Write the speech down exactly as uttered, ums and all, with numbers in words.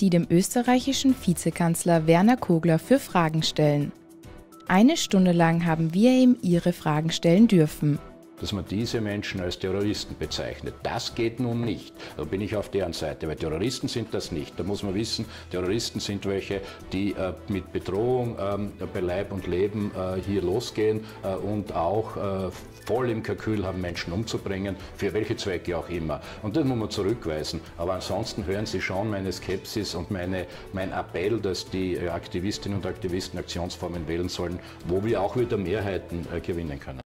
Sie dem österreichischen Vizekanzler Werner Kogler für Fragen stellen. Eine Stunde lang haben wir ihm Ihre Fragen stellen dürfen. Dass man diese Menschen als Terroristen bezeichnet, das geht nun nicht. Da bin ich auf deren Seite, weil Terroristen sind das nicht. Da muss man wissen, Terroristen sind welche, die äh, mit Bedrohung ähm, bei Leib und Leben äh, hier losgehen äh, und auch äh, voll im Kalkül haben, Menschen umzubringen, für welche Zwecke auch immer. Und das muss man zurückweisen. Aber ansonsten hören Sie schon meine Skepsis und meine, mein Appell, dass die Aktivistinnen und Aktivisten Aktionsformen wählen sollen, wo wir auch wieder Mehrheiten äh, gewinnen können.